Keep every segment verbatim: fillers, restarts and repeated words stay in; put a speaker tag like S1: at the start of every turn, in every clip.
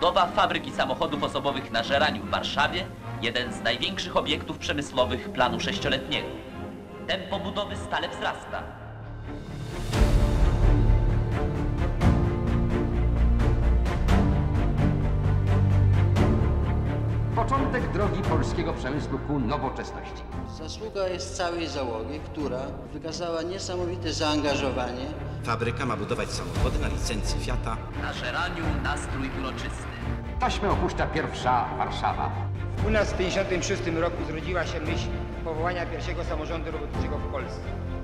S1: Budowa fabryki samochodów osobowych na Żeraniu w Warszawie, jeden z największych obiektów przemysłowych planu sześcioletniego. Tempo budowy stale wzrasta.
S2: Początek drogi polskiego przemysłu ku nowoczesności.
S3: Zasługa jest całej załogi, która wykazała niesamowite zaangażowanie.
S4: Fabryka ma budować samochody na licencji Fiata.
S1: Na Żeraniu nastrój uroczysty.
S2: Taśmę opuszcza pierwsza Warszawa.
S5: U nas w tysiąc dziewięćset pięćdziesiątym szóstym roku zrodziła się myśl powołania pierwszego samorządu robotniczego w Polsce.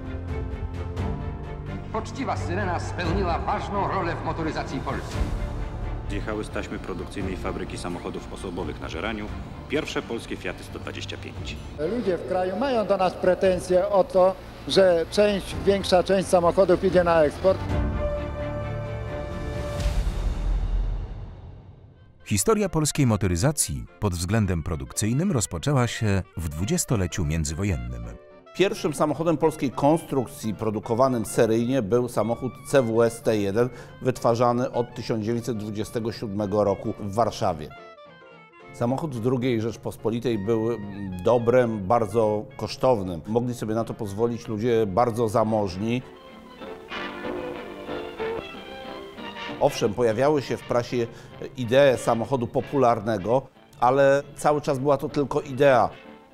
S2: Poczciwa Syrena spełniła ważną rolę w motoryzacji Polski.
S6: Zjechały z taśmy produkcyjnej fabryki samochodów osobowych na Żeraniu pierwsze polskie Fiaty sto dwadzieścia pięć.
S7: Ludzie w kraju mają do nas pretensje o to, że część, większa część samochodów idzie na eksport.
S8: Historia polskiej motoryzacji pod względem produkcyjnym rozpoczęła się w dwudziestoleciu międzywojennym.
S9: Pierwszym samochodem polskiej konstrukcji produkowanym seryjnie był samochód C W S T jeden, wytwarzany od tysiąc dziewięćset dwudziestego siódmego roku w Warszawie. Samochód z drugiej Rzeczpospolitej był dobrem bardzo kosztownym. Mogli sobie na to pozwolić ludzie bardzo zamożni. Owszem, pojawiały się w prasie idee samochodu popularnego, ale cały czas była to tylko idea.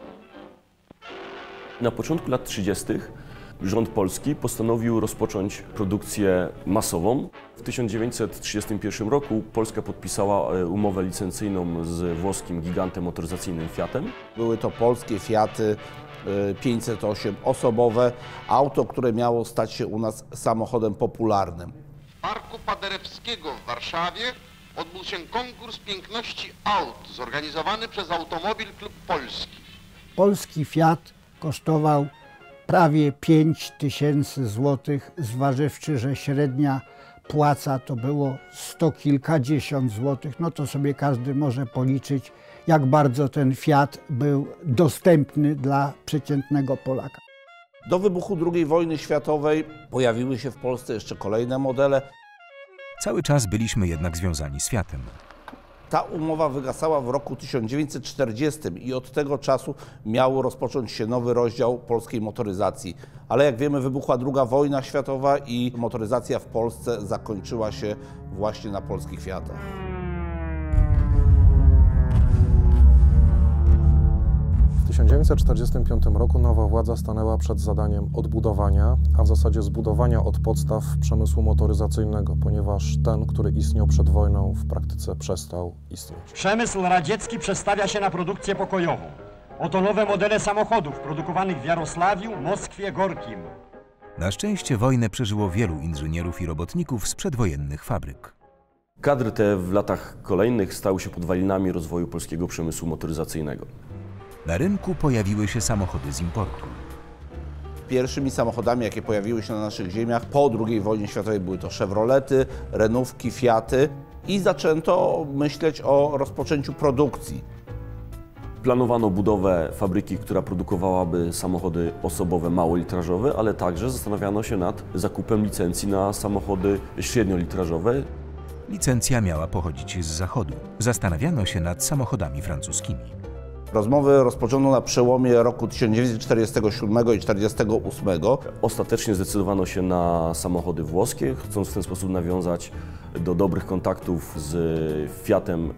S10: Na początku lat trzydziestych rząd polski postanowił rozpocząć produkcję masową. W tysiąc dziewięćset trzydziestym pierwszym roku Polska podpisała umowę licencyjną z włoskim gigantem motoryzacyjnym Fiatem.
S9: Były to polskie Fiaty pięćset osiem osobowe, auto, które miało stać się u nas samochodem popularnym.
S11: W Parku Paderewskiego w Warszawie odbył się konkurs piękności aut zorganizowany przez Automobil Klub Polski.
S7: Polski Fiat kosztował prawie pięć tysięcy złotych, zważywszy, że średnia płaca to było sto kilkadziesiąt złotych. No to sobie każdy może policzyć, jak bardzo ten Fiat był dostępny dla przeciętnego Polaka.
S9: Do wybuchu drugiej wojny światowej pojawiły się w Polsce jeszcze kolejne modele.
S8: Cały czas byliśmy jednak związani z Fiatem.
S9: Ta umowa wygasała w roku tysiąc dziewięćset czterdziestym i od tego czasu miał rozpocząć się nowy rozdział polskiej motoryzacji. Ale jak wiemy, wybuchła druga wojna światowa i motoryzacja w Polsce zakończyła się właśnie na polskich Fiatach.
S12: W tysiąc dziewięćset czterdziestym piątym roku nowa władza stanęła przed zadaniem odbudowania, a w zasadzie zbudowania od podstaw przemysłu motoryzacyjnego, ponieważ ten, który istniał przed wojną, w praktyce przestał istnieć.
S13: Przemysł radziecki przestawia się na produkcję pokojową. Oto nowe modele samochodów produkowanych w Jarosławiu, Moskwie, Gorkim.
S8: Na szczęście wojnę przeżyło wielu inżynierów i robotników z przedwojennych fabryk.
S10: Kadry te w latach kolejnych stały się podwalinami rozwoju polskiego przemysłu motoryzacyjnego.
S8: Na rynku pojawiły się samochody z importu.
S9: Pierwszymi samochodami, jakie pojawiły się na naszych ziemiach po drugiej wojnie światowej, były to Chevrolety, Renówki, Fiaty i zaczęto myśleć o rozpoczęciu produkcji.
S10: Planowano budowę fabryki, która produkowałaby samochody osobowe małolitrażowe, ale także zastanawiano się nad zakupem licencji na samochody średniolitrażowe.
S8: Licencja miała pochodzić z zachodu. Zastanawiano się nad samochodami francuskimi.
S9: Rozmowy rozpoczęto na przełomie roku tysiąc dziewięćset czterdziestego siódmego i czterdziestego ósmego.
S10: Ostatecznie zdecydowano się na samochody włoskie, chcąc w ten sposób nawiązać do dobrych kontaktów z Fiatem.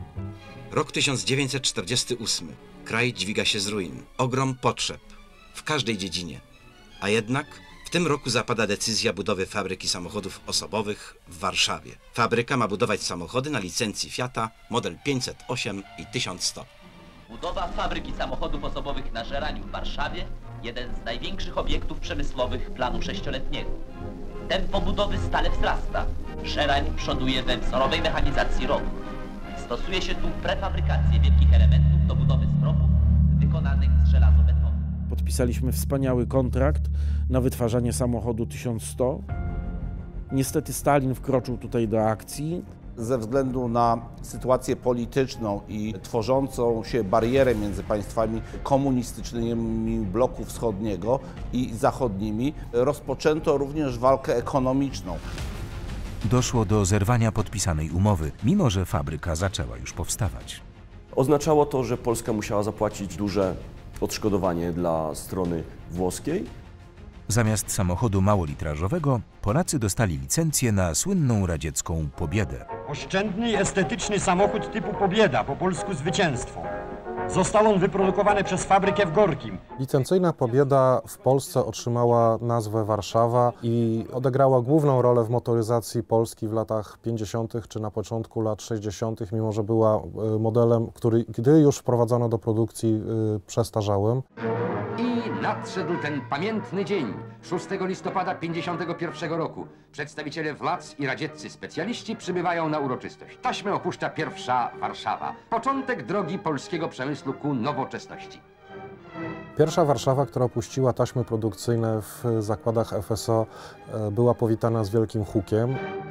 S4: Rok tysiąc dziewięćset czterdziesty ósmy. Kraj dźwiga się z ruin. Ogrom potrzeb w każdej dziedzinie. A jednak w tym roku zapada decyzja budowy fabryki samochodów osobowych w Warszawie. Fabryka ma budować samochody na licencji Fiata model pięćset osiem i tysiąc sto.
S1: Budowa fabryki samochodów osobowych na Żeraniu w Warszawie, jeden z największych obiektów przemysłowych planu sześcioletniego. Tempo budowy stale wzrasta. Żerań przoduje we wzorowej mechanizacji rowu. Stosuje się tu prefabrykację wielkich elementów do budowy stropów wykonanych z żelazobetonu.
S14: Podpisaliśmy wspaniały kontrakt na wytwarzanie samochodu tysiąc sto. Niestety Stalin wkroczył tutaj do akcji.
S9: Ze względu na sytuację polityczną i tworzącą się barierę między państwami komunistycznymi bloku wschodniego i zachodnimi, rozpoczęto również walkę ekonomiczną.
S8: doszło do zerwania podpisanej umowy, mimo że fabryka zaczęła już powstawać.
S10: Oznaczało to, że Polska musiała zapłacić duże odszkodowanie dla strony włoskiej.
S8: Zamiast samochodu małolitrażowego Polacy dostali licencję na słynną radziecką Pobiedę.
S13: Oszczędny i estetyczny samochód typu Pobieda, po polsku zwycięstwo. Został on wyprodukowany przez fabrykę w Gorkim.
S12: Licencyjna Pobieda w Polsce otrzymała nazwę Warszawa i odegrała główną rolę w motoryzacji Polski w latach pięćdziesiątych czy na początku lat sześćdziesiątych, mimo że była modelem, który gdy już wprowadzono do produkcji, przestarzałym.
S2: I nadszedł ten pamiętny dzień, szóstego listopada pięćdziesiątego pierwszego roku. Przedstawiciele władz i radzieccy specjaliści przybywają na uroczystość. Taśmę opuszcza pierwsza Warszawa. Początek drogi polskiego przemysłu ku nowoczesności.
S12: Pierwsza Warszawa, która opuściła taśmy produkcyjne w zakładach F S O, była powitana z wielkim hukiem.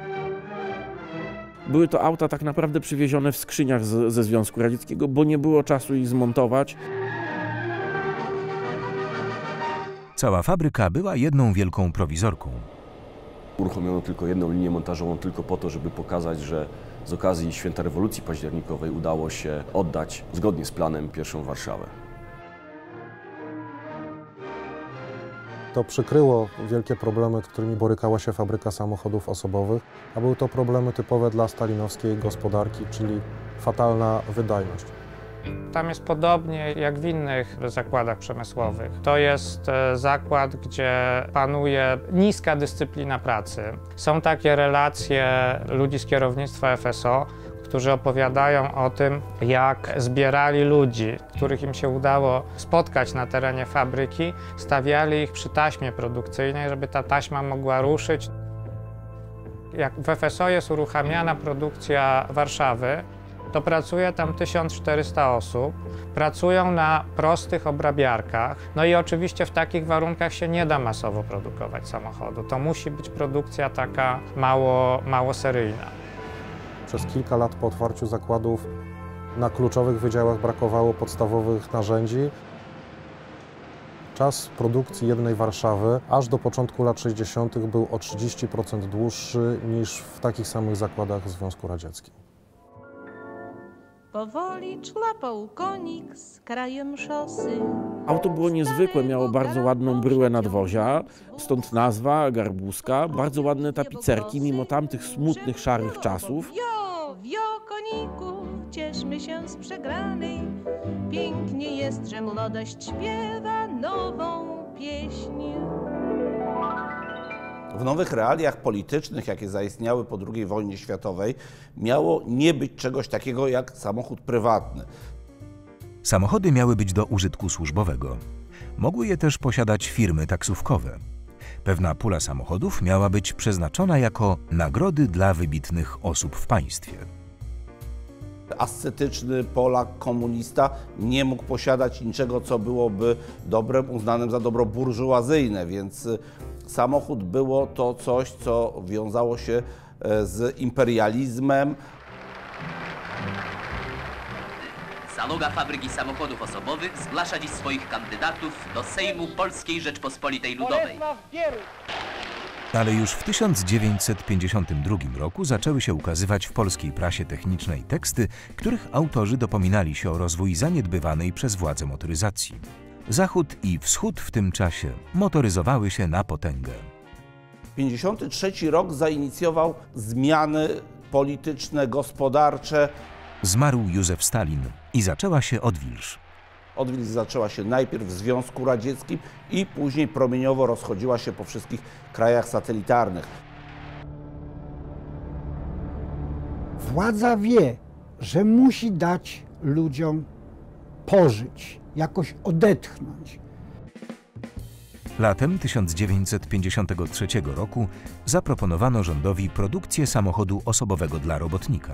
S14: Były to auta tak naprawdę przywiezione w skrzyniach z, ze Związku Radzieckiego, bo nie było czasu ich zmontować.
S8: Cała fabryka była jedną wielką prowizorką.
S10: Uruchomiono tylko jedną linię montażową tylko po to, żeby pokazać, że z okazji Święta Rewolucji Październikowej udało się oddać zgodnie z planem pierwszą Warszawę.
S12: To przykryło wielkie problemy, z którymi borykała się fabryka samochodów osobowych, a były to problemy typowe dla stalinowskiej gospodarki, czyli fatalna wydajność.
S15: Tam jest podobnie jak w innych zakładach przemysłowych. To jest zakład, gdzie panuje niska dyscyplina pracy. Są takie relacje ludzi z kierownictwa F S O, którzy opowiadają o tym, jak zbierali ludzi, których im się udało spotkać na terenie fabryki, stawiali ich przy taśmie produkcyjnej, żeby ta taśma mogła ruszyć. Jak w F S O jest uruchamiana produkcja Warszawy, to pracuje tam tysiąc czterysta osób, pracują na prostych obrabiarkach, no i oczywiście w takich warunkach się nie da masowo produkować samochodu. To musi być produkcja taka mało, mało seryjna.
S12: Przez kilka lat po otwarciu zakładów na kluczowych wydziałach brakowało podstawowych narzędzi. Czas produkcji jednej Warszawy aż do początku lat sześćdziesiątych był o trzydzieści procent dłuższy niż w takich samych zakładach w Związku Radzieckim.
S16: Powoli czlapał konik z krajem szosy.
S14: Auto było niezwykłe, miało bardzo ładną bryłę nadwozia, stąd nazwa Garbuska, bardzo ładne tapicerki mimo tamtych smutnych, szarych czasów.
S16: Wio, wio koniku, cieszmy się z przegranej. Pięknie jest, że młodość śpiewa nową pieśń.
S9: W nowych realiach politycznych, jakie zaistniały po drugiej wojnie światowej, miało nie być czegoś takiego jak samochód prywatny.
S8: Samochody miały być do użytku służbowego. Mogły je też posiadać firmy taksówkowe. Pewna pula samochodów miała być przeznaczona jako nagrody dla wybitnych osób w państwie.
S9: Ascetyczny Polak, komunista nie mógł posiadać niczego, co byłoby dobrem uznanym za dobro burżuazyjne, więc samochód było to coś, co wiązało się z imperializmem.
S1: Załoga Fabryki Samochodów Osobowych zgłasza dziś swoich kandydatów do Sejmu Polskiej Rzeczpospolitej Ludowej.
S8: Ale już w tysiąc dziewięćset pięćdziesiątym drugim roku zaczęły się ukazywać w polskiej prasie technicznej teksty, których autorzy dopominali się o rozwój zaniedbywanej przez władze motoryzacji. Zachód i Wschód w tym czasie motoryzowały się na potęgę.
S9: pięćdziesiąty trzeci rok zainicjował zmiany polityczne, gospodarcze.
S8: Zmarł Józef Stalin i zaczęła się odwilż.
S9: Odwilż zaczęła się najpierw w Związku Radzieckim i później promieniowo rozchodziła się po wszystkich krajach satelitarnych.
S7: Władza wie, że musi dać ludziom pożyć, jakoś odetchnąć.
S8: Latem tysiąc dziewięćset pięćdziesiątego trzeciego roku zaproponowano rządowi produkcję samochodu osobowego dla robotnika.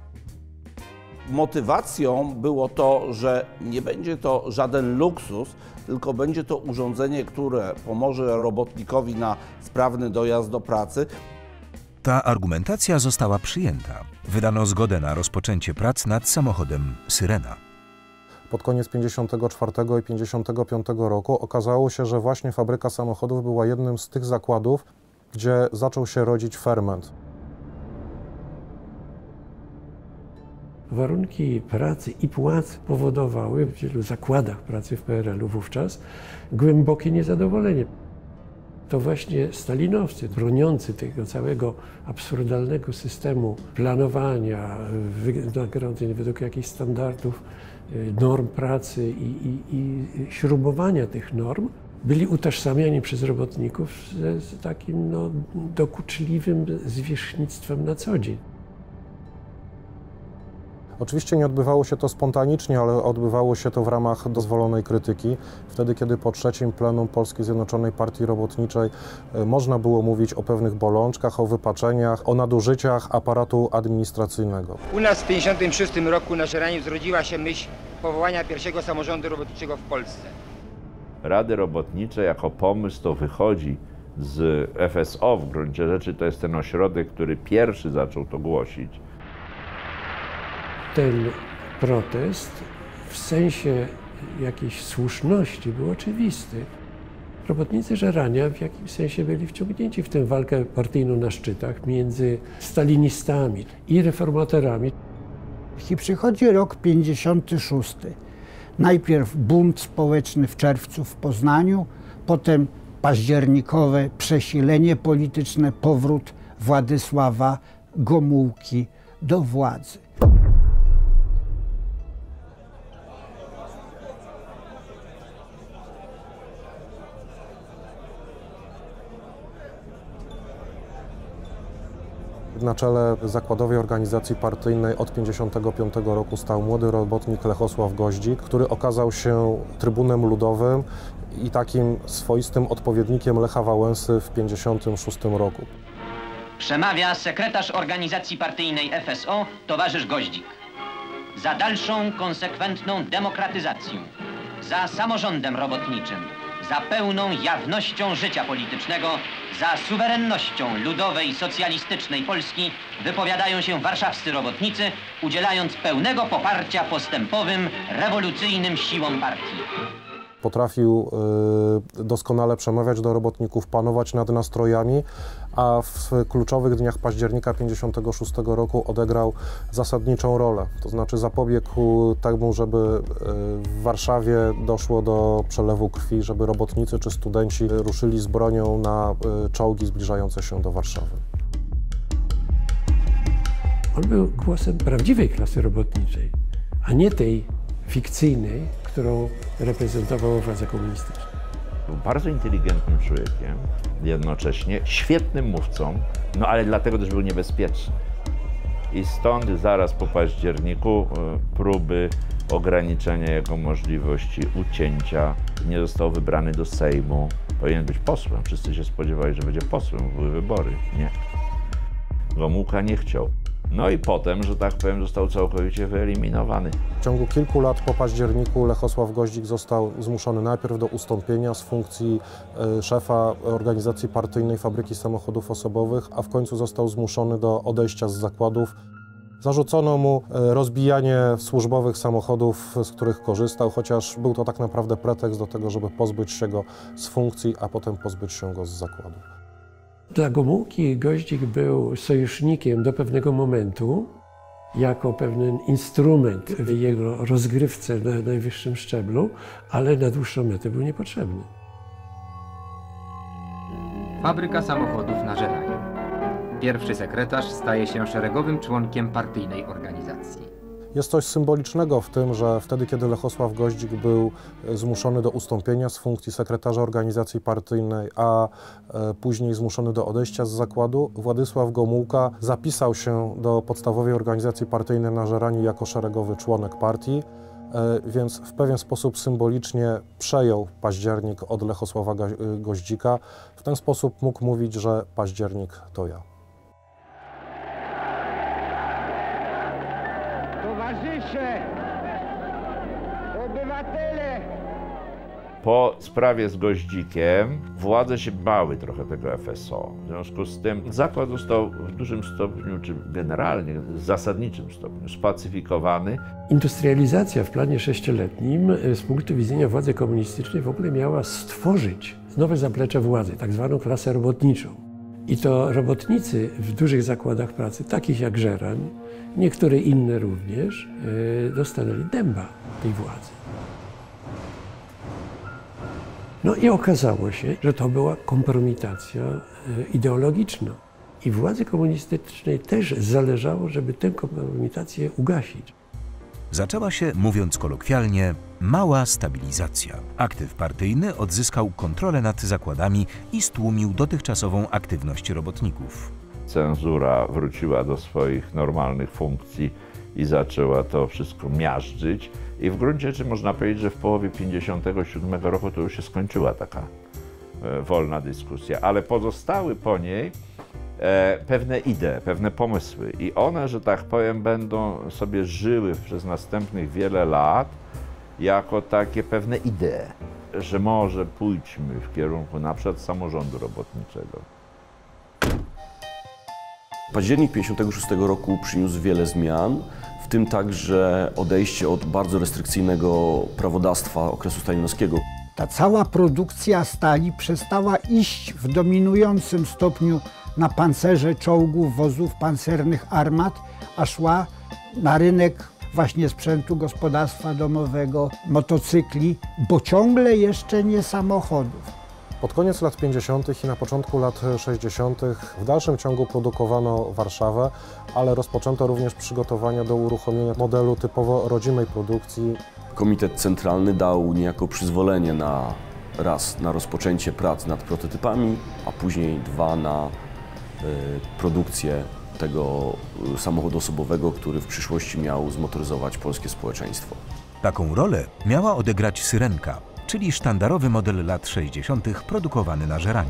S9: Motywacją było to, że nie będzie to żaden luksus, tylko będzie to urządzenie, które pomoże robotnikowi na sprawny dojazd do pracy.
S8: Ta argumentacja została przyjęta. Wydano zgodę na rozpoczęcie prac nad samochodem Syrena.
S12: Pod koniec pięćdziesiątego czwartego i pięćdziesiątego piątego roku okazało się, że właśnie fabryka samochodów była jednym z tych zakładów, gdzie zaczął się rodzić ferment.
S17: Warunki pracy i płac powodowały w wielu zakładach pracy w P R L u wówczas głębokie niezadowolenie. To właśnie stalinowcy, broniący tego całego absurdalnego systemu planowania, wynagrodzeń według jakichś standardów, norm pracy i, i, i śrubowania tych norm, byli utożsamiani przez robotników z, z takim no, dokuczliwym zwierzchnictwem na co dzień.
S12: Oczywiście nie odbywało się to spontanicznie, ale odbywało się to w ramach dozwolonej krytyki. Wtedy, kiedy po trzecim plenum Polskiej Zjednoczonej Partii Robotniczej można było mówić o pewnych bolączkach, o wypaczeniach, o nadużyciach aparatu administracyjnego.
S5: U nas w tysiąc dziewięćset pięćdziesiątym szóstym roku na Żeraniu zrodziła się myśl powołania pierwszego samorządu robotniczego w Polsce.
S18: Rady Robotnicze jako pomysł to wychodzi z F S O, w gruncie rzeczy to jest ten ośrodek, który pierwszy zaczął to głosić.
S17: Ten protest w sensie jakiejś słuszności był oczywisty. Robotnicy Żerania w jakimś sensie byli wciągnięci w tę walkę partyjną na szczytach między stalinistami i reformatorami.
S7: I przychodzi rok pięćdziesiąty szósty. Najpierw bunt społeczny w czerwcu w Poznaniu, potem październikowe przesilenie polityczne, powrót Władysława Gomułki do władzy.
S12: Na czele zakładowej organizacji partyjnej od tysiąc dziewięćset pięćdziesiątego piątego roku stał młody robotnik Lechosław Goździk, który okazał się trybunem ludowym i takim swoistym odpowiednikiem Lecha Wałęsy w tysiąc dziewięćset pięćdziesiątym szóstym roku.
S19: Przemawia sekretarz organizacji partyjnej F S O, towarzysz Goździk. Za dalszą, konsekwentną demokratyzację, za samorządem robotniczym, za pełną jawnością życia politycznego, za suwerennością ludowej, socjalistycznej Polski wypowiadają się warszawscy robotnicy, udzielając pełnego poparcia postępowym, rewolucyjnym siłom partii.
S12: Potrafił y, doskonale przemawiać do robotników, panować nad nastrojami, a w kluczowych dniach października tysiąc dziewięćset pięćdziesiątego szóstego roku odegrał zasadniczą rolę. To znaczy zapobiegł temu, żeby y, w Warszawie doszło do przelewu krwi, żeby robotnicy czy studenci ruszyli z bronią na y, czołgi zbliżające się do Warszawy.
S17: On był głosem prawdziwej klasy robotniczej, a nie tej fikcyjnej, którą reprezentowała władza komunistyczna.
S18: Był bardzo inteligentnym człowiekiem, jednocześnie świetnym mówcą, no ale dlatego też był niebezpieczny. I stąd zaraz po październiku próby ograniczenia jego możliwości, ucięcia. Nie został wybrany do Sejmu. Powinien być posłem. Wszyscy się spodziewali, że będzie posłem. Były wybory. Nie. Gomułka nie chciał. No i potem, że tak powiem, został całkowicie wyeliminowany.
S12: W ciągu kilku lat po październiku Lechosław Goździk został zmuszony najpierw do ustąpienia z funkcji y, szefa organizacji partyjnej Fabryki Samochodów Osobowych, a w końcu został zmuszony do odejścia z zakładów. Zarzucono mu y, rozbijanie służbowych samochodów, z których korzystał, chociaż był to tak naprawdę pretekst do tego, żeby pozbyć się go z funkcji, a potem pozbyć się go z zakładu.
S17: Dla Gomułki Goździk był sojusznikiem do pewnego momentu, jako pewien instrument w jego rozgrywce na najwyższym szczeblu, ale na dłuższą metę był niepotrzebny.
S20: Fabryka samochodów na Żeraniu. Pierwszy sekretarz staje się szeregowym członkiem partyjnej organizacji.
S12: Jest coś symbolicznego w tym, że wtedy, kiedy Lechosław Goździk był zmuszony do ustąpienia z funkcji sekretarza organizacji partyjnej, a później zmuszony do odejścia z zakładu, Władysław Gomułka zapisał się do podstawowej organizacji partyjnej na Żeraniu jako szeregowy członek partii, więc w pewien sposób symbolicznie przejął październik od Lechosława Goździka. W ten sposób mógł mówić, że październik to ja.
S5: Towarzysze, obywatele!
S18: Po sprawie z Goździkiem władze się bały trochę tego F S O. W związku z tym zakład został w dużym stopniu, czy generalnie w zasadniczym stopniu spacyfikowany.
S17: Industrializacja w planie sześcioletnim z punktu widzenia władzy komunistycznej w ogóle miała stworzyć nowe zaplecze władzy, tak zwaną klasę robotniczą. I to robotnicy w dużych zakładach pracy, takich jak Żerań, niektóre inne również, dostanęli dęba tej władzy. No i okazało się, że to była kompromitacja ideologiczna. I władzy komunistycznej też zależało, żeby tę kompromitację ugasić.
S8: Zaczęła się, mówiąc kolokwialnie, mała stabilizacja. Aktyw partyjny odzyskał kontrolę nad zakładami i stłumił dotychczasową aktywność robotników.
S18: Cenzura wróciła do swoich normalnych funkcji i zaczęła to wszystko miażdżyć. I w gruncie rzeczy można powiedzieć, że w połowie pięćdziesiątego siódmego roku to już się skończyła taka e, wolna dyskusja, ale pozostały po niej e, pewne idee, pewne pomysły i one, że tak powiem, będą sobie żyły przez następnych wiele lat jako takie pewne idee, że może pójdźmy w kierunku na przykład samorządu robotniczego.
S10: Październik pięćdziesiątego szóstego roku przyniósł wiele zmian, w tym także odejście od bardzo restrykcyjnego prawodawstwa okresu stalinowskiego.
S7: Ta cała produkcja stali przestała iść w dominującym stopniu na pancerze czołgów, wozów pancernych armat, a szła na rynek właśnie sprzętu gospodarstwa domowego, motocykli, bo ciągle jeszcze nie samochodów.
S12: Pod koniec lat pięćdziesiątych i na początku lat sześćdziesiątych w dalszym ciągu produkowano Warszawę, ale rozpoczęto również przygotowania do uruchomienia modelu typowo rodzimej produkcji.
S10: Komitet Centralny dał niejako przyzwolenie na raz na rozpoczęcie prac nad prototypami, a później dwa na y, produkcję tego samochodu osobowego, który w przyszłości miał zmotoryzować polskie społeczeństwo.
S8: Taką rolę miała odegrać Syrenka, czyli sztandarowy model lat sześćdziesiątych produkowany na Żeraniu.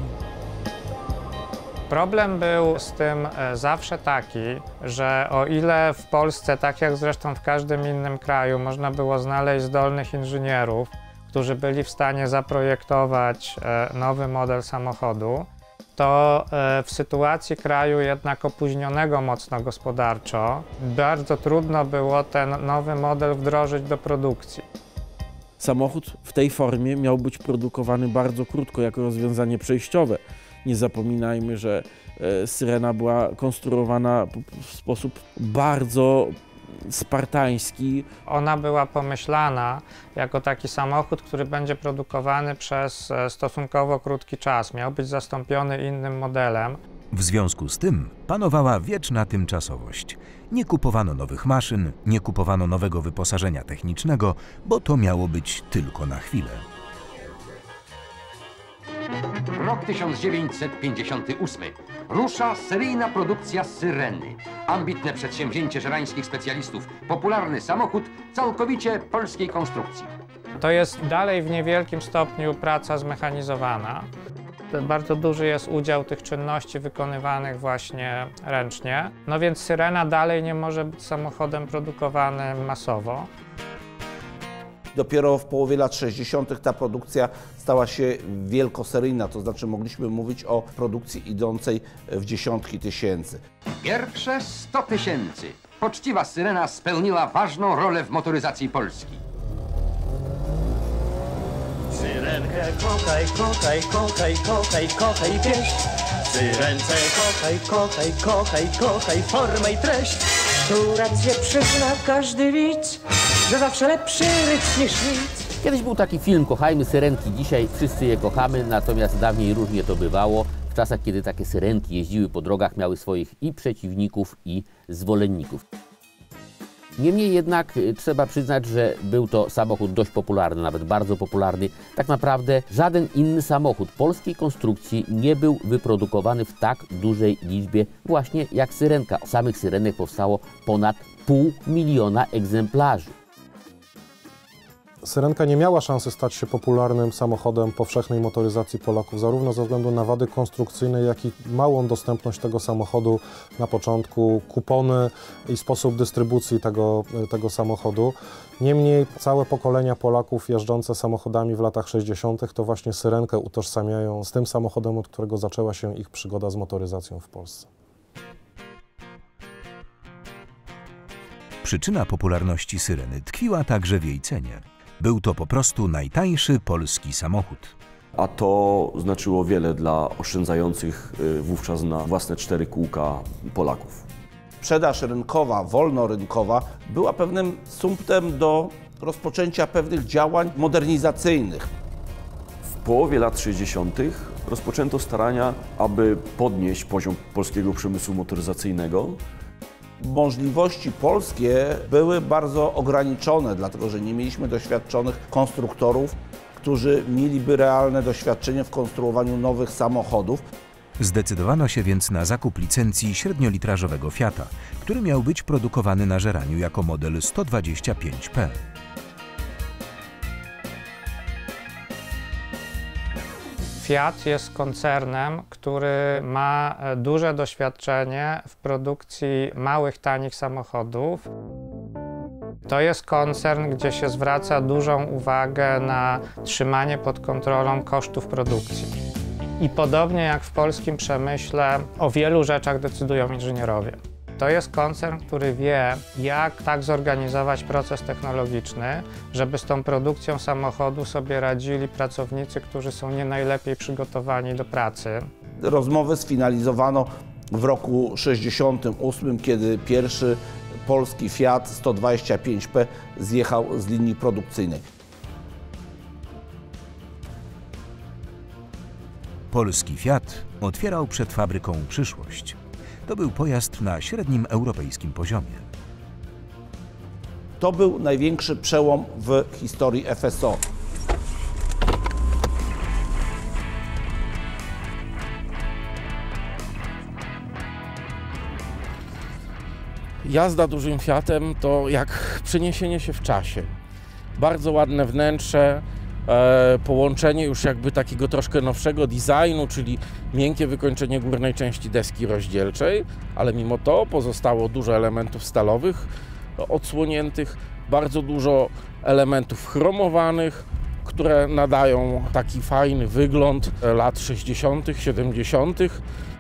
S15: Problem był z tym zawsze taki, że o ile w Polsce, tak jak zresztą w każdym innym kraju, można było znaleźć zdolnych inżynierów, którzy byli w stanie zaprojektować nowy model samochodu, to w sytuacji kraju jednak opóźnionego mocno gospodarczo bardzo trudno było ten nowy model wdrożyć do produkcji.
S14: Samochód w tej formie miał być produkowany bardzo krótko jako rozwiązanie przejściowe. Nie zapominajmy, że e, Syrena była konstruowana w sposób bardzo spartański.
S15: Ona była pomyślana jako taki samochód, który będzie produkowany przez stosunkowo krótki czas. Miał być zastąpiony innym modelem.
S8: W związku z tym panowała wieczna tymczasowość. Nie kupowano nowych maszyn, nie kupowano nowego wyposażenia technicznego, bo to miało być tylko na chwilę.
S2: Rok tysiąc dziewięćset pięćdziesiąty ósmy. Rusza seryjna produkcja Syreny. Ambitne przedsięwzięcie żerańskich specjalistów. Popularny samochód całkowicie polskiej konstrukcji.
S15: To jest dalej w niewielkim stopniu praca zmechanizowana. Bardzo duży jest udział tych czynności wykonywanych właśnie ręcznie. No więc Syrena dalej nie może być samochodem produkowanym masowo.
S9: Dopiero w połowie lat sześćdziesiątych ta produkcja stała się wielkoseryjna, to znaczy mogliśmy mówić o produkcji idącej w dziesiątki tysięcy.
S2: Pierwsze sto tysięcy. Poczciwa Syrena spełniła ważną rolę w motoryzacji Polski.
S21: Syrenkę kochaj, kochaj, kochaj, kochaj, kochaj pieśń. Syrence kochaj, kochaj, kochaj, kochaj formę i treść. Tu rację przyzna każdy widz, że zawsze lepszy ryc niż nic.
S22: Kiedyś był taki film Kochajmy Syrenki, dzisiaj wszyscy je kochamy, natomiast dawniej różnie to bywało. W czasach, kiedy takie syrenki jeździły po drogach, miały swoich i przeciwników, i zwolenników. Niemniej jednak trzeba przyznać, że był to samochód dość popularny, nawet bardzo popularny. Tak naprawdę żaden inny samochód polskiej konstrukcji nie był wyprodukowany w tak dużej liczbie właśnie jak Syrenka. Samych Syrenek powstało ponad pół miliona egzemplarzy.
S12: Syrenka nie miała szansy stać się popularnym samochodem powszechnej motoryzacji Polaków, zarówno ze względu na wady konstrukcyjne, jak i małą dostępność tego samochodu na początku, kupony i sposób dystrybucji tego, tego samochodu. Niemniej całe pokolenia Polaków jeżdżące samochodami w latach sześćdziesiątych to właśnie Syrenkę utożsamiają z tym samochodem, od którego zaczęła się ich przygoda z motoryzacją w Polsce.
S8: Przyczyna popularności Syreny tkwiła także w jej cenie. Był to po prostu najtańszy polski samochód.
S10: a to znaczyło wiele dla oszczędzających wówczas na własne cztery kółka Polaków.
S9: Sprzedaż rynkowa, wolnorynkowa była pewnym sumptem do rozpoczęcia pewnych działań modernizacyjnych.
S10: W połowie lat sześćdziesiątych rozpoczęto starania, aby podnieść poziom polskiego przemysłu motoryzacyjnego.
S9: Możliwości polskie były bardzo ograniczone, dlatego że nie mieliśmy doświadczonych konstruktorów, którzy mieliby realne doświadczenie w konstruowaniu nowych samochodów.
S8: Zdecydowano się więc na zakup licencji średniolitrażowego Fiata, który miał być produkowany na Żeraniu jako model sto dwadzieścia pięć P.
S15: Fiat jest koncernem, który ma duże doświadczenie w produkcji małych, tanich samochodów. To jest koncern, gdzie się zwraca dużą uwagę na trzymanie pod kontrolą kosztów produkcji. I podobnie jak w polskim przemyśle, o wielu rzeczach decydują inżynierowie. To jest koncern, który wie, jak tak zorganizować proces technologiczny, żeby z tą produkcją samochodu sobie radzili pracownicy, którzy są nie najlepiej przygotowani do pracy.
S9: Rozmowy sfinalizowano w roku sześćdziesiątym ósmym, kiedy pierwszy polski Fiat sto dwadzieścia pięć P zjechał z linii produkcyjnej.
S8: Polski Fiat otwierał przed fabryką przyszłość. To był pojazd na średnim europejskim poziomie.
S9: To był największy przełom w historii F S O.
S14: Jazda dużym Fiatem to jak przeniesienie się w czasie. Bardzo ładne wnętrze, e, połączenie już jakby takiego troszkę nowszego designu, czyli miękkie wykończenie górnej części deski rozdzielczej, ale mimo to pozostało dużo elementów stalowych odsłoniętych, bardzo dużo elementów chromowanych, które nadają taki fajny wygląd lat sześćdziesiątych, siedemdziesiątych.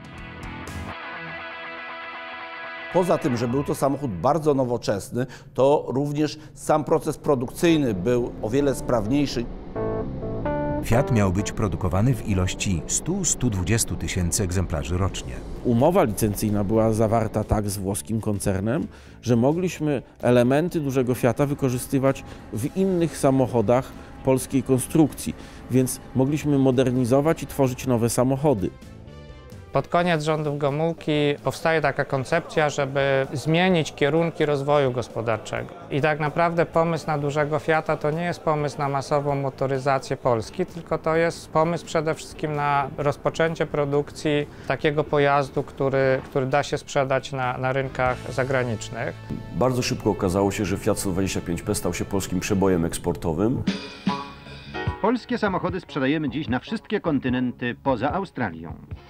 S9: Poza tym, że był to samochód bardzo nowoczesny, to również sam proces produkcyjny był o wiele sprawniejszy.
S8: Fiat miał być produkowany w ilości sto do stu dwudziestu tysięcy egzemplarzy rocznie.
S14: Umowa licencyjna była zawarta tak z włoskim koncernem, że mogliśmy elementy dużego Fiata wykorzystywać w innych samochodach polskiej konstrukcji, więc mogliśmy modernizować i tworzyć nowe samochody.
S15: Pod koniec rządów Gomułki powstaje taka koncepcja, żeby zmienić kierunki rozwoju gospodarczego. I tak naprawdę pomysł na dużego Fiata to nie jest pomysł na masową motoryzację Polski, tylko to jest pomysł przede wszystkim na rozpoczęcie produkcji takiego pojazdu, który, który da się sprzedać na, na rynkach zagranicznych.
S10: Bardzo szybko okazało się, że Fiat sto dwadzieścia pięć P stał się polskim przebojem eksportowym.
S3: Polskie samochody sprzedajemy dziś na wszystkie kontynenty poza Australią.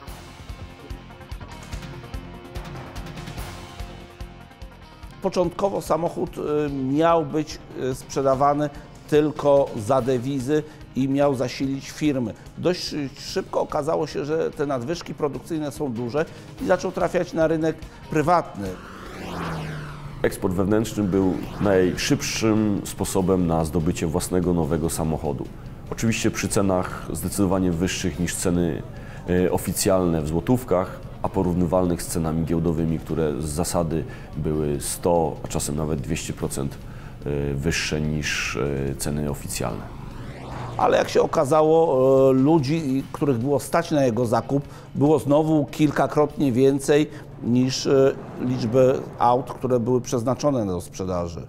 S9: Początkowo samochód miał być sprzedawany tylko za dewizy i miał zasilić firmy. Dość szybko okazało się, że te nadwyżki produkcyjne są duże i zaczął trafiać na rynek prywatny.
S10: Eksport wewnętrzny był najszybszym sposobem na zdobycie własnego nowego samochodu. Oczywiście przy cenach zdecydowanie wyższych niż ceny oficjalne w złotówkach, a porównywalnych z cenami giełdowymi, które z zasady były sto, a czasem nawet dwieście procent wyższe niż ceny oficjalne.
S9: Ale jak się okazało, ludzi, których było stać na jego zakup, było znowu kilkakrotnie więcej niż liczby aut, które były przeznaczone do sprzedaży.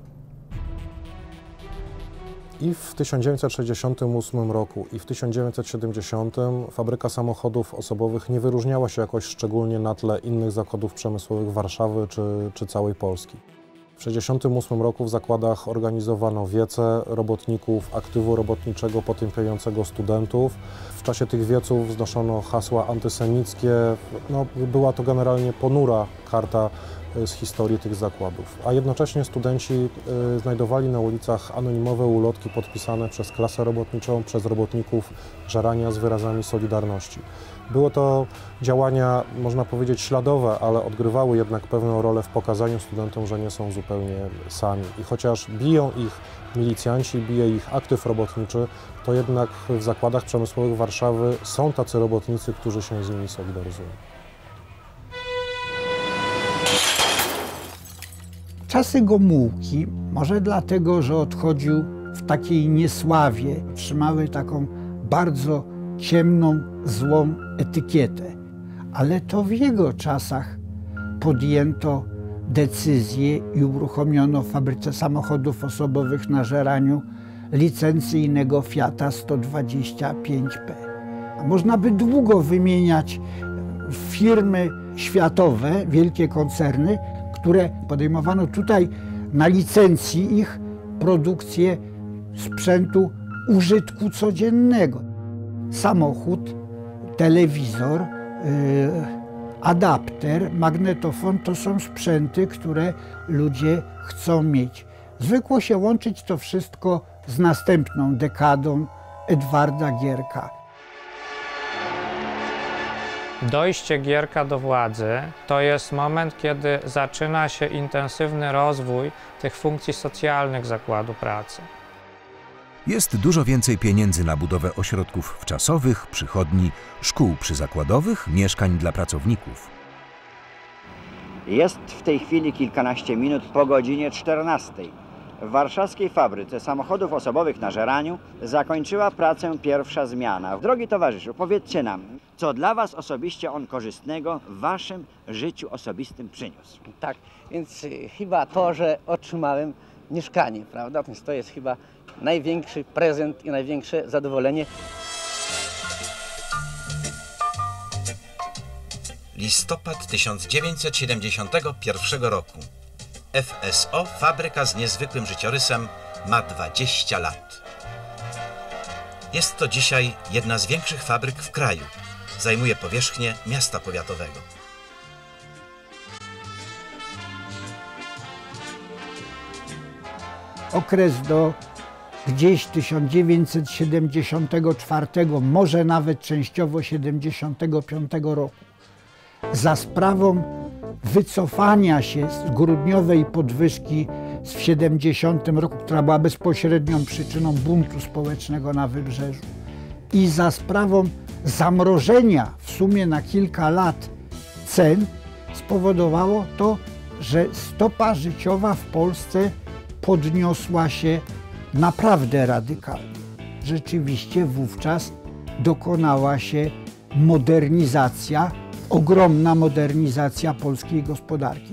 S12: I w tysiąc dziewięćset sześćdziesiątym ósmym roku i w tysiąc dziewięćset siedemdziesiątym fabryka samochodów osobowych nie wyróżniała się jakoś szczególnie na tle innych zakładów przemysłowych Warszawy czy, czy całej Polski. W tysiąc dziewięćset sześćdziesiątym ósmym roku w zakładach organizowano wiece robotników, aktywu robotniczego potępiającego studentów. W czasie tych wieców wznoszono hasła antysemickie. No, była to generalnie ponura karta z historii tych zakładów. A jednocześnie studenci znajdowali na ulicach anonimowe ulotki podpisane przez klasę robotniczą, przez robotników żerania z wyrazami solidarności. Było to działania, można powiedzieć, śladowe, ale odgrywały jednak pewną rolę w pokazaniu studentom, że nie są zupełnie sami. I chociaż biją ich milicjanci, bije ich aktyw robotniczy, to jednak w zakładach przemysłowych Warszawy są tacy robotnicy, którzy się z nimi solidaryzują.
S7: Czasy Gomułki, może dlatego, że odchodził w takiej niesławie, trzymały taką bardzo ciemną, złą etykietę. Ale to w jego czasach podjęto decyzję i uruchomiono w fabryce samochodów osobowych na Żeraniu licencyjnego Fiata sto dwadzieścia pięć P. Można by długo wymieniać firmy światowe, wielkie koncerny, które podejmowano tutaj na licencji ich produkcję sprzętu użytku codziennego. Samochód, telewizor, yy, adapter, magnetofon to są sprzęty, które ludzie chcą mieć. Zwykło się łączyć to wszystko z następną dekadą Edwarda Gierka.
S15: Dojście Gierka do władzy to jest moment, kiedy zaczyna się intensywny rozwój tych funkcji socjalnych zakładu pracy.
S8: Jest dużo więcej pieniędzy na budowę ośrodków wczasowych, przychodni, szkół przyzakładowych, mieszkań dla pracowników.
S6: Jest w tej chwili kilkanaście minut po godzinie czternastej. W warszawskiej fabryce samochodów osobowych na Żeraniu zakończyła pracę pierwsza zmiana. Drogi towarzyszu, powiedzcie nam, co dla was osobiście on korzystnego w waszym życiu osobistym przyniósł?
S11: Tak, więc y, chyba to, że otrzymałem mieszkanie, prawda? Więc to jest chyba największy prezent i największe zadowolenie.
S4: Listopad tysiąc dziewięćset siedemdziesiątego pierwszego roku. F S O, fabryka z niezwykłym życiorysem, ma dwadzieścia lat. Jest to dzisiaj jedna z większych fabryk w kraju. Zajmuje powierzchnię miasta powiatowego.
S7: Okres do gdzieś tysiąc dziewięćset siedemdziesiątego czwartego, może nawet częściowo siedemdziesiątego piątego roku. Za sprawą wycofania się z grudniowej podwyżki w siedemdziesiątym roku, która była bezpośrednią przyczyną buntu społecznego na Wybrzeżu, i za sprawą zamrożenia w sumie na kilka lat cen, spowodowało to, że stopa życiowa w Polsce podniosła się naprawdę radykalnie. Rzeczywiście wówczas dokonała się modernizacja, ogromna modernizacja polskiej gospodarki.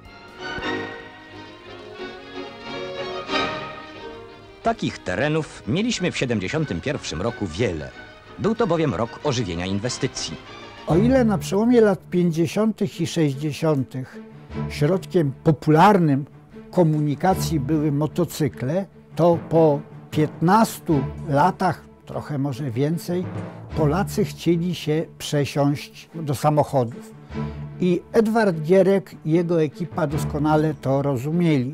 S23: Takich terenów mieliśmy w siedemdziesiątym pierwszym roku wiele. Był to bowiem rok ożywienia inwestycji.
S7: O ile na przełomie lat pięćdziesiątych i sześćdziesiątych środkiem popularnym komunikacji były motocykle, to po piętnastu latach, trochę może więcej, Polacy chcieli się przesiąść do samochodów. I Edward Gierek i jego ekipa doskonale to rozumieli.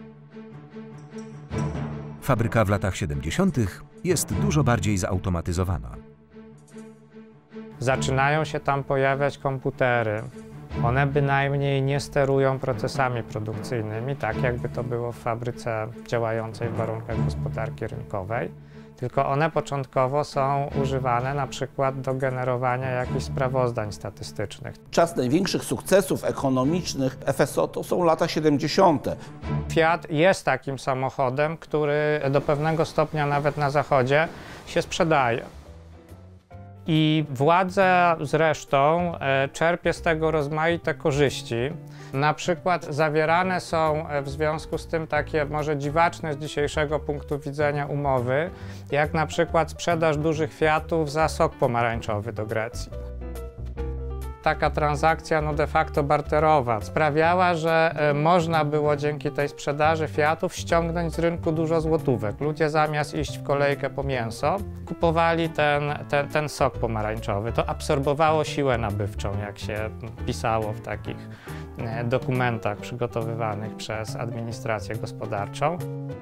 S8: Fabryka w latach siedemdziesiątych jest dużo bardziej zautomatyzowana.
S15: Zaczynają się tam pojawiać komputery. One bynajmniej nie sterują procesami produkcyjnymi, tak jakby to było w fabryce działającej w warunkach gospodarki rynkowej, tylko one początkowo są używane na przykład do generowania jakichś sprawozdań statystycznych.
S9: Czas największych sukcesów ekonomicznych F S O to są lata siedemdziesiąte.
S15: Fiat jest takim samochodem, który do pewnego stopnia nawet na zachodzie się sprzedaje. I władza zresztą czerpie z tego rozmaite korzyści. Na przykład zawierane są w związku z tym takie może dziwaczne z dzisiejszego punktu widzenia umowy, jak na przykład sprzedaż dużych Fiatów za sok pomarańczowy do Grecji. taka transakcja no de facto barterowa. Sprawiała, że e, można było dzięki tej sprzedaży Fiatów ściągnąć z rynku dużo złotówek. Ludzie zamiast iść w kolejkę po mięso, kupowali ten, ten, ten sok pomarańczowy. To absorbowało siłę nabywczą, jak się pisało w takich e, dokumentach przygotowywanych przez administrację gospodarczą.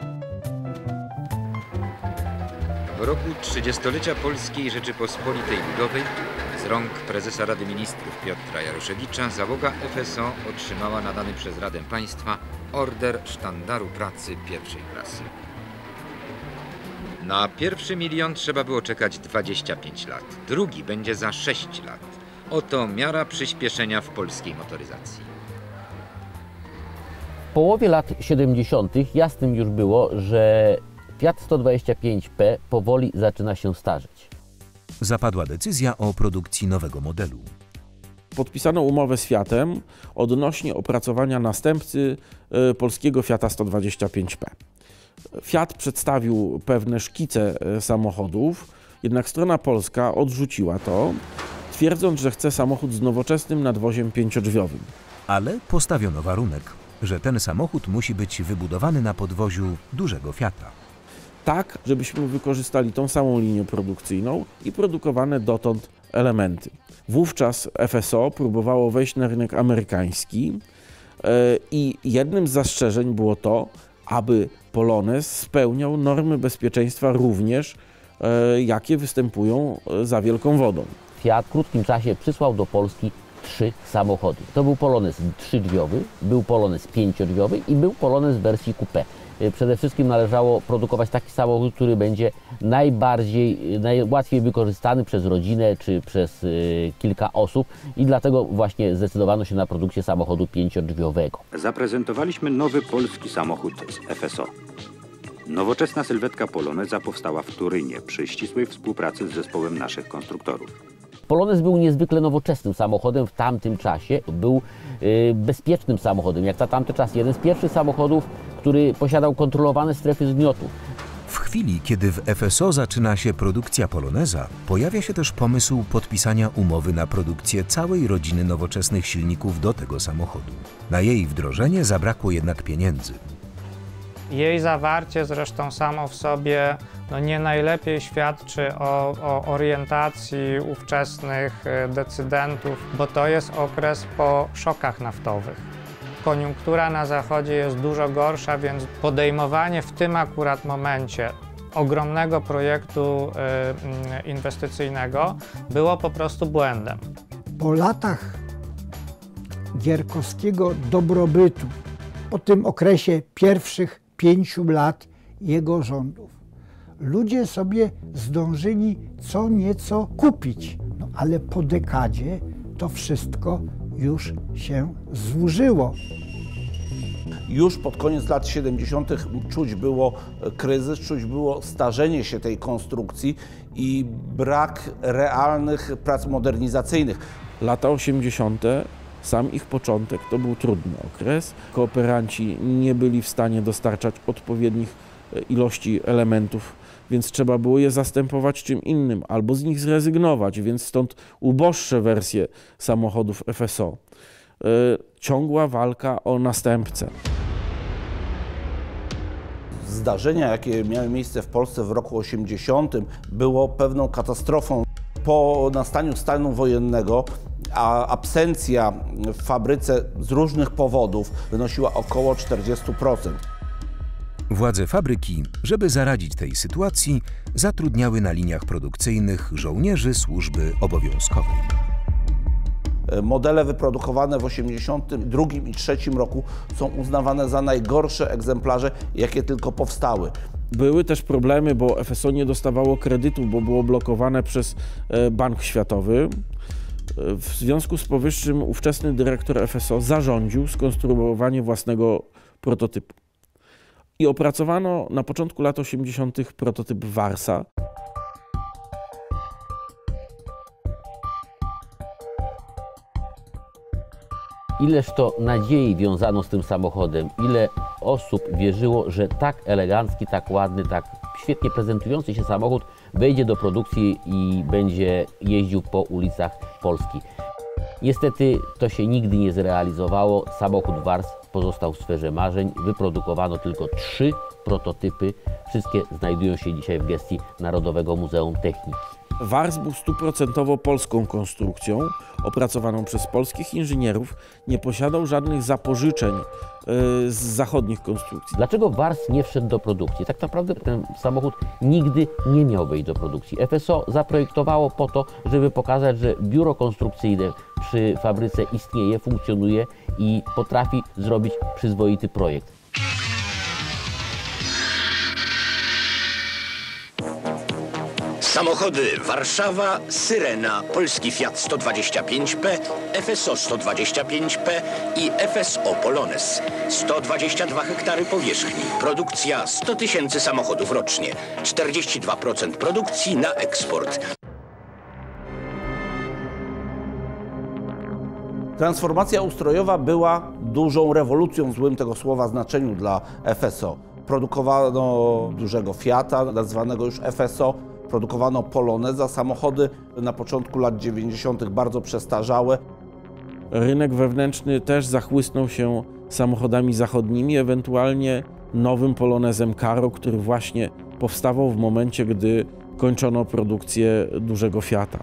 S1: W roku trzydziestolecia Polskiej Rzeczypospolitej Ludowej z rąk prezesa Rady Ministrów Piotra Jaroszewicza załoga F S O otrzymała nadany przez Radę Państwa Order Sztandaru Pracy pierwszej klasy. Na pierwszy milion trzeba było czekać dwadzieścia pięć lat, drugi będzie za sześć lat. Oto miara przyspieszenia w polskiej motoryzacji.
S22: W połowie lat siedemdziesiątych jasnym już było, że Fiat sto dwadzieścia pięć P powoli zaczyna się starzeć.
S8: Zapadła decyzja o produkcji nowego modelu.
S14: Podpisano umowę z Fiatem odnośnie opracowania następcy y, polskiego Fiata sto dwadzieścia pięć P. Fiat przedstawił pewne szkice y, samochodów, jednak strona polska odrzuciła to, twierdząc, że chce samochód z nowoczesnym nadwoziem pięciodrzwiowym.
S8: Ale postawiono warunek, że ten samochód musi być wybudowany na podwoziu dużego Fiata.
S14: Tak, żebyśmy wykorzystali tą samą linię produkcyjną i produkowane dotąd elementy. Wówczas F S O próbowało wejść na rynek amerykański yy, i jednym z zastrzeżeń było to, aby Polonez spełniał normy bezpieczeństwa również, yy, jakie występują za wielką wodą.
S22: Fiat w krótkim czasie przysłał do Polski trzy samochody. To był Polonez trzydrzwiowy, był Polonez pięciodrzwiowy i był Polonez w wersji coupé. Przede wszystkim należało produkować taki samochód, który będzie najbardziej, najłatwiej wykorzystany przez rodzinę czy przez y, kilka osób i dlatego właśnie zdecydowano się na produkcję samochodu pięciodrzwiowego.
S13: Zaprezentowaliśmy nowy polski samochód z F S O. Nowoczesna sylwetka Poloneza powstała w Turynie przy ścisłej współpracy z zespołem naszych konstruktorów.
S22: Polonez był niezwykle nowoczesnym samochodem w tamtym czasie. Był y, bezpiecznym samochodem, jak na tamten czas. Jeden z pierwszych samochodów, który posiadał kontrolowane strefy zgniotu.
S8: W chwili, kiedy w F S O zaczyna się produkcja Poloneza, pojawia się też pomysł podpisania umowy na produkcję całej rodziny nowoczesnych silników do tego samochodu. Na jej wdrożenie zabrakło jednak pieniędzy.
S15: Jej zawarcie zresztą samo w sobie no nie najlepiej świadczy o, o orientacji ówczesnych decydentów, bo to jest okres po szokach naftowych. Koniunktura na zachodzie jest dużo gorsza, więc podejmowanie w tym akurat momencie ogromnego projektu y, inwestycyjnego było po prostu błędem.
S7: Po latach gierkowskiego dobrobytu, po tym okresie pierwszych pięciu lat jego rządów, ludzie sobie zdążyli co nieco kupić, no, ale po dekadzie to wszystko już się zużyło.
S9: Już pod koniec lat siedemdziesiątych czuć było kryzys, czuć było starzenie się tej konstrukcji i brak realnych prac modernizacyjnych.
S14: Lata osiemdziesiąte, sam ich początek, to był trudny okres. Kooperanci nie byli w stanie dostarczać odpowiednich ilości elementów, więc trzeba było je zastępować czym innym albo z nich zrezygnować, więc stąd uboższe wersje samochodów F S O. Ciągła walka o następcę.
S9: Zdarzenia, jakie miały miejsce w Polsce w roku osiemdziesiątym, było pewną katastrofą. Po nastaniu stanu wojennego a absencja w fabryce z różnych powodów wynosiła około czterdzieści procent.
S8: Władze fabryki, żeby zaradzić tej sytuacji, zatrudniały na liniach produkcyjnych żołnierzy służby obowiązkowej.
S9: Modele wyprodukowane w osiemdziesiątym drugim i trzecim roku są uznawane za najgorsze egzemplarze, jakie tylko powstały.
S14: Były też problemy, bo F S O nie dostawało kredytu, bo było blokowane przez Bank Światowy. W związku z powyższym ówczesny dyrektor F S O zarządził skonstruowanie własnego prototypu. I opracowano na początku lat osiemdziesiątych prototyp Warsa.
S22: Ileż to nadziei wiązano z tym samochodem, ile osób wierzyło, że tak elegancki, tak ładny, tak świetnie prezentujący się samochód wejdzie do produkcji i będzie jeździł po ulicach Polski. Niestety to się nigdy nie zrealizowało. Samochód Wars pozostał w sferze marzeń. Wyprodukowano tylko trzy prototypy. Wszystkie znajdują się dzisiaj w gestii Narodowego Muzeum Techniki.
S14: Wars był stuprocentowo polską konstrukcją, opracowaną przez polskich inżynierów, nie posiadał żadnych zapożyczeń yy, z zachodnich konstrukcji.
S22: Dlaczego Wars nie wszedł do produkcji? Tak naprawdę ten samochód nigdy nie miał wejść do produkcji. F S O zaprojektowało po to, żeby pokazać, że biuro konstrukcyjne przy fabryce istnieje, funkcjonuje i potrafi zrobić przyzwoity projekt.
S16: Samochody Warszawa, Syrena, polski Fiat sto dwadzieścia pięć P, F S O sto dwadzieścia pięć P i F S O Polones. sto dwadzieścia dwa hektary powierzchni, produkcja sto tysięcy samochodów rocznie, czterdzieści dwa procent produkcji na eksport.
S9: Transformacja ustrojowa była dużą rewolucją w złym tego słowa znaczeniu dla F S O. Produkowano dużego Fiata, nazwanego już F S O, produkowano Poloneza, samochody na początku lat dziewięćdziesiątych bardzo przestarzałe.
S14: Rynek wewnętrzny też zachłysnął się samochodami zachodnimi, ewentualnie nowym Polonezem Caro, który właśnie powstawał w momencie, gdy kończono produkcję dużego Fiata.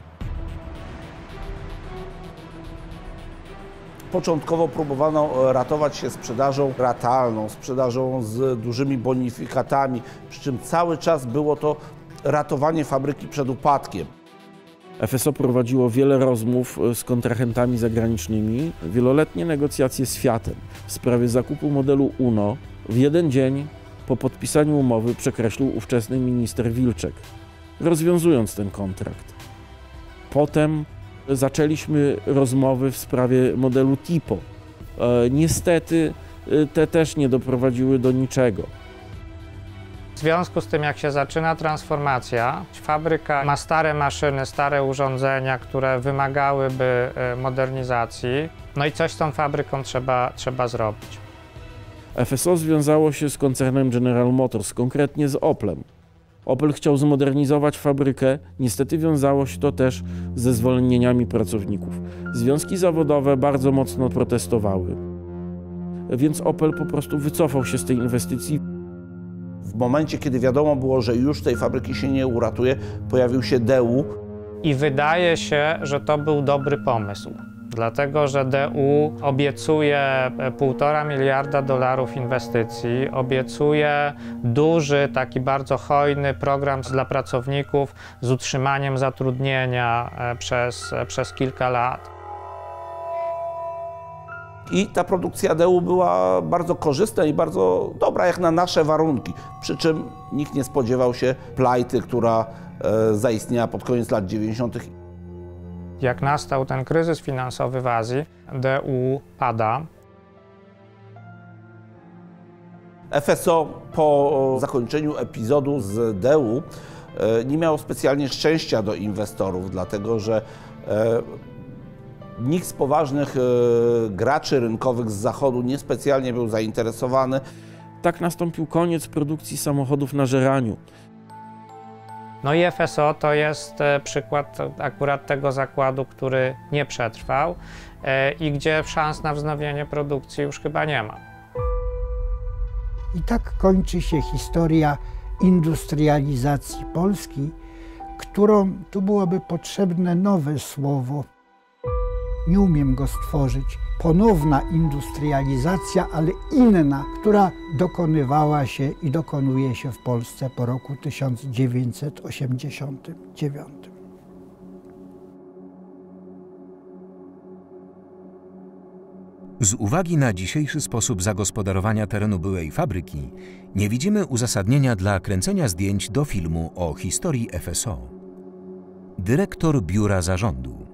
S9: Początkowo próbowano ratować się sprzedażą ratalną, sprzedażą z dużymi bonifikatami, przy czym cały czas było to ratowanie fabryki przed upadkiem.
S14: F S O prowadziło wiele rozmów z kontrahentami zagranicznymi, wieloletnie negocjacje z Fiatem w sprawie zakupu modelu Uno. W jeden dzień po podpisaniu umowy przekreślił ówczesny minister Wilczek, rozwiązując ten kontrakt. Potem zaczęliśmy rozmowy w sprawie modelu Tipo. E, niestety te też nie doprowadziły do niczego.
S15: W związku z tym, jak się zaczyna transformacja, fabryka ma stare maszyny, stare urządzenia, które wymagałyby modernizacji, no i coś z tą fabryką trzeba, trzeba zrobić.
S14: F S O związało się z koncernem General Motors, konkretnie z Oplem. Opel chciał zmodernizować fabrykę, niestety wiązało się to też ze zwolnieniami pracowników. Związki zawodowe bardzo mocno protestowały, więc Opel po prostu wycofał się z tej inwestycji.
S9: W momencie, kiedy wiadomo było, że już tej fabryki się nie uratuje, pojawił się D U.
S15: I wydaje się, że to był dobry pomysł, dlatego że D U obiecuje półtora miliarda dolarów inwestycji, obiecuje duży, taki bardzo hojny program dla pracowników z utrzymaniem zatrudnienia przez, przez kilka lat.
S9: I ta produkcja D U była bardzo korzystna i bardzo dobra jak na nasze warunki. Przy czym nikt nie spodziewał się plajty, która e, zaistniała pod koniec lat dziewięćdziesiątych.
S15: Jak nastał ten kryzys finansowy w Azji, D U pada.
S9: F S O po zakończeniu epizodu z D U e, nie miało specjalnie szczęścia do inwestorów, dlatego że e, nikt z poważnych e, graczy rynkowych z Zachodu niespecjalnie był zainteresowany.
S14: Tak nastąpił koniec produkcji samochodów na żeraniu.
S15: No i F S O to jest przykład akurat tego zakładu, który nie przetrwał e, i gdzie szans na wznowienie produkcji już chyba nie ma.
S7: I tak kończy się historia industrializacji Polski, którą tu byłoby potrzebne nowe słowo. Nie umiem go stworzyć. Ponowna industrializacja, ale inna, która dokonywała się i dokonuje się w Polsce po roku tysiąc dziewięćset osiemdziesiątym dziewiątym.
S8: Z uwagi na dzisiejszy sposób zagospodarowania terenu byłej fabryki, nie widzimy uzasadnienia dla kręcenia zdjęć do filmu o historii F S O. Dyrektor Biura Zarządu